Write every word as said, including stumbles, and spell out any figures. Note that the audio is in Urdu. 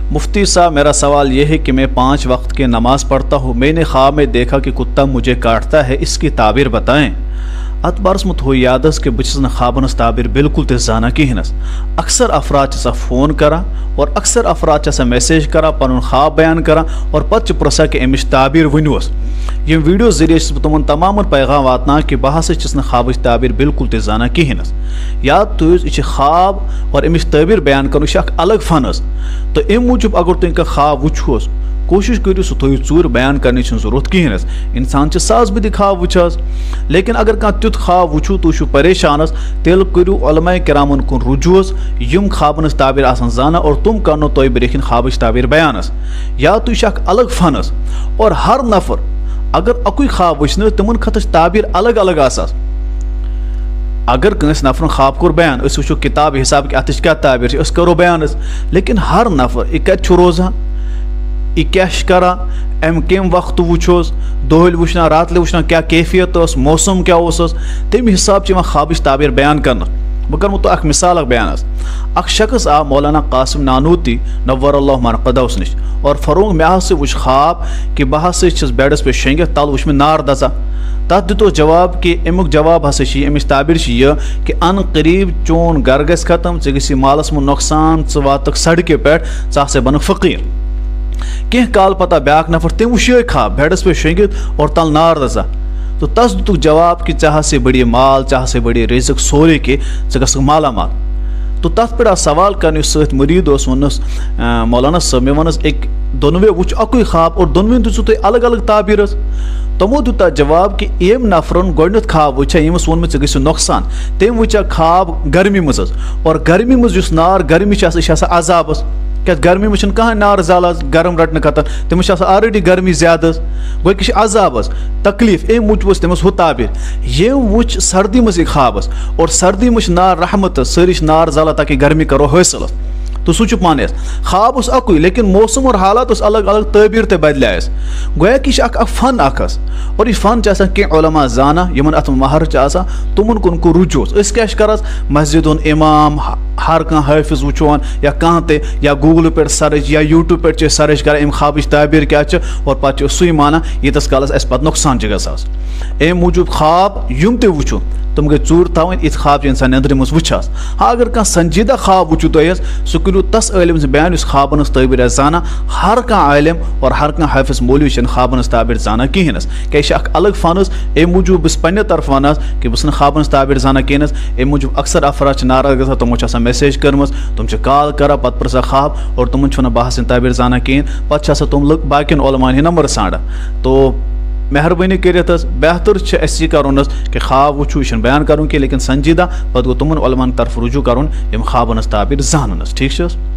مفتی صاحب میرا سوال یہ ہے کہ میں پانچ وقت کی نماز پڑھتا ہوں، میں نے خواب میں دیکھا کہ کتا مجھے کاٹتا ہے، اس کی تعبیر بتائیں۔ ات برس مت ہو یادس کہ بچس خوابنس تعبیر بالکل تہ زانا کہینس۔ اکثر افراد چھ فون کران اور اکثر افراد چھ میسیج کران پن خواب بیان کران اور پتہ پرسان کہ امچ تعبیر ونوس۔ یم ویڈیو ذریعے چھ تمن تمام پیغام واتنان کہ بہ ہسا چھس خوابچ تعبیر بالکل تہ زانا کہینس۔ یاد تھو یہ خواب اور امچ تعبیر بیان کرن اخ الگ فن اس، تو ام موجود اگر تم کا خواب وچھوس کوشش کرو سہ تھو ژور بیان کرنے ضرورت کہینس۔ انسان ساس بدی خواب وچھاس، لیکن اگر کھانا تیت خواب وچھو تو چھو پریشانس تیل کرو علماء کرامن کن رجوعس یم خوابنس تعبیر آسان زانا اور تم کرنو تہ برکن خوابچ تعبیر بیانس۔ یا تو یہ الگ فنس اور ہر نفر اگر اکوئی خواب وچھن تمن خطر تعبیر الگ الگ آساس۔ اگر کنس نفر خواب کور بیان اس وچھو کتاب حساب کہ اتش کیا تعبیر اس کرو بیانس، لیکن ہر نفر یہ کت روزان، یہ کیا کران، ام کم وقت وچھوس، دہل وچھنا رات وچھنا کیا کیفیت اس، موسم کیا اس، تمہ حساب سے خوابچ تعبیر بیان کرنا۔ بہ کرمو تو اخ مثال اخ بیان اخ شخص آ مولانا قاسم نانوتی نور اللہ مرقدوس نش اور فروغ مے ہسا وچھ خواب کہ بہ ہسا چھس بیڈس پہ شینگت تل وچھ مے نار دزا۔ تتھ دتو جواب کہ امیک جواب ہسا چھ امچ تعبیر چھ یہ کہ ان قریب چون گھر گژھِ ختم، ژٕ گژھی مالس من نقصان، ژٕ واتک سڑکہ پٮ۪ٹھ، ژٕ ہسا بنک فقیر۔ کینٛہہ کال پتہ بیاکھ نفر تم وچھ یہ خواب بیڈس پہ شینگت اور تل نار دزا، تو تس دتک جواب کہ ژےٚ ہسا بڑی مال، ژےٚ ہسا بڑی رزق سورے کہ ژٕ گژھکھ مالا مال۔ تو تتھ پہ سوال کرنے ست مرید اس ونس مولانا صاحب مے ونس ایک دونوے وچھ اکوئی خواب اور دونوین دژو تُہۍ الگ الگ تعبیر۔ تمو دیُت تتھ جواب کہ یم نفرن گۄڈنیُت خواب وچھا یمس ووٚن مےٚ ژےٚ گژھِ نۄقصان، تٔمۍ وچھا خواب گرمی منٛز حظ، اور گرمی منٛز یُس نار گرمی چھِ آسان یہِ چھِ آسان عذابس، کیٛازِ گرمی منٛز چھنہٕ کٕہٕنۍ نار زالان گرم رٹنہٕ خٲطرٕ، تٔمِس چھِ آسان آلریڈی گرمی زیادٕ حظ، گوٚو کہِ چھِ عذاب حظ، تکلیٖف، امہِ موٗجوٗب اوس تٔمِس ہُہ تعبیر۔ یٔمۍ وٕچھ سردی منٛز یہِ خوابس اور سردی منٛز چھِ نار رحمت حظ، سٲری چھِ نار زالان تاکہِ گرمی کرو حٲصِل حظ۔ تو سوچو پانے خواب اس اکوئی لیکن موسم اور حالات اس الگ الگ تعبیر تے بدلے اس، گویا کہ یہ اک فن اکس اور یہ فن چھ آسان کی علماء زانا یمن ات مہر چھ آسان تمن کن کو رجوس اس کیا کرس مسجد امام ہر کان حافظ وچھون یا کان تے یا گوگل پہ سرچ یا یوٹیوب پہ سرچ کر ام خوابچ تعبیر کیا چھ اور پتہ سوئی مانا یتس کالس اس پتہ نقصان چھ گژھان۔ ام موجود خواب یم تے وچھو تم گئی ژور تھاؤن ات خواب انسان نندر مز وچھاس۔ ہاں اگر کان سنجیدہ خواب وچھو تہ سہ کرو تس عالم سے بیان اس خوابنس تعبیر زانا۔ ہر کان عالم اور ہر کان حافظ مولوی چھ خوابنس تعبیر زانا کہینس، کہ یہ اک الگ فنس۔ ام موجود بس پنہ طرف ونس کہ بس خوابنس تعبیر زانا کہینس۔ ام موجود اکثر افراد ناراض گژھان، تمو چھ میسیج کرمز، تم چھ کال کران پتہ پرسان خواب اور تمن چھنہ بحث تعبیر زانا کہین، پتہ چھ تم لوگ باقین علماء ہند نمبر ژھانڈان۔ تو مہربانی کرت بہتر یہ کرن کہ خواب وچھو یہ بیان کرن کی لیکن سنجیدہ پتہ گو تمن علماء طرف رجوع کرن یم خوابنس تعبیر زانن۔ ٹھیک چھ؟